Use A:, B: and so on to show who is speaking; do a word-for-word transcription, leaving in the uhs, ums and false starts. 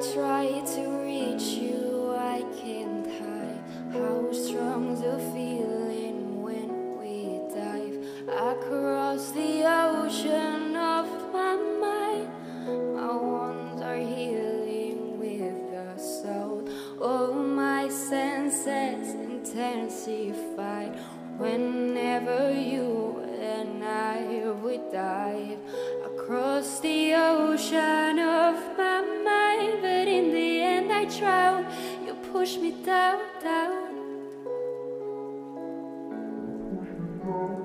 A: try to reach you, I can't hide how strong the feeling when we dive across the ocean of my mind. My wounds are healing with the sound. All my senses intensified whenever you and I would dive across the ocean of my mind. But in the end I drown. You push me down, down.